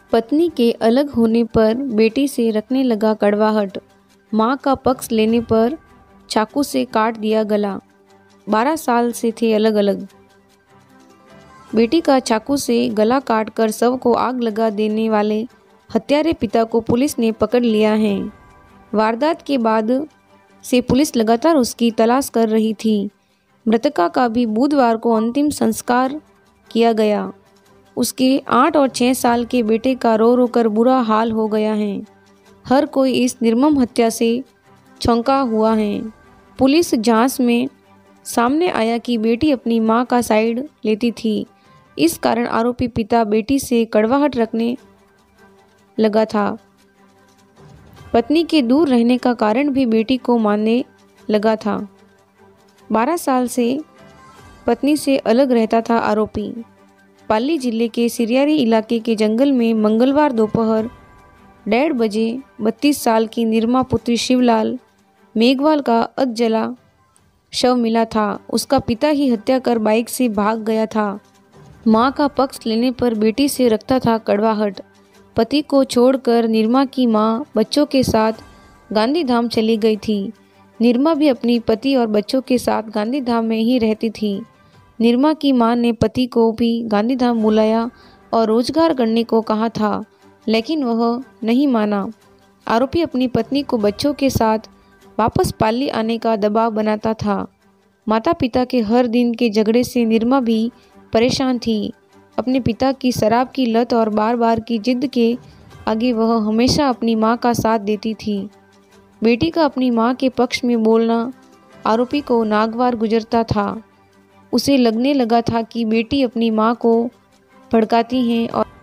पत्नी के अलग होने पर बेटी से रखने लगा कड़वाहट। मां का पक्ष लेने पर चाकू से काट दिया गला। 12 साल से थे अलग अलग। बेटी का चाकू से गला काटकर शव को आग लगा देने वाले हत्यारे पिता को पुलिस ने पकड़ लिया है। वारदात के बाद से पुलिस लगातार उसकी तलाश कर रही थी। मृतका का भी बुधवार को अंतिम संस्कार किया गया। उसके 8 और 6 साल के बेटे का रो रो कर बुरा हाल हो गया है। हर कोई इस निर्मम हत्या से चौंका हुआ है। पुलिस जांच में सामने आया कि बेटी अपनी मां का साइड लेती थी। इस कारण आरोपी पिता बेटी से कड़वाहट रखने लगा था। पत्नी के दूर रहने का कारण भी बेटी को मानने लगा था। 12 साल से पत्नी से अलग रहता था आरोपी। पाली जिले के सिरियारी इलाके के जंगल में मंगलवार दोपहर 1:30 बजे 32 साल की निर्मा पुत्री शिवलाल मेघवाल का अधजला शव मिला था। उसका पिता ही हत्या कर बाइक से भाग गया था। मां का पक्ष लेने पर बेटी से रखता था कड़वाहट। पति को छोड़कर निर्मा की मां बच्चों के साथ गांधीधाम चली गई थी। निर्मा भी अपनी पति और बच्चों के साथ गांधीधाम में ही रहती थी। निर्मा की मां ने पति को भी गांधीधाम बुलाया और रोजगार करने को कहा था, लेकिन वह नहीं माना। आरोपी अपनी पत्नी को बच्चों के साथ वापस पाली आने का दबाव बनाता था। माता पिता के हर दिन के झगड़े से निर्मा भी परेशान थी। अपने पिता की शराब की लत और बार बार की जिद के आगे वह हमेशा अपनी मां का साथ देती थी। बेटी का अपनी मां के पक्ष में बोलना आरोपी को नागवार गुजरता था। उसे लगने लगा था कि बेटी अपनी मां को भड़काती हैं और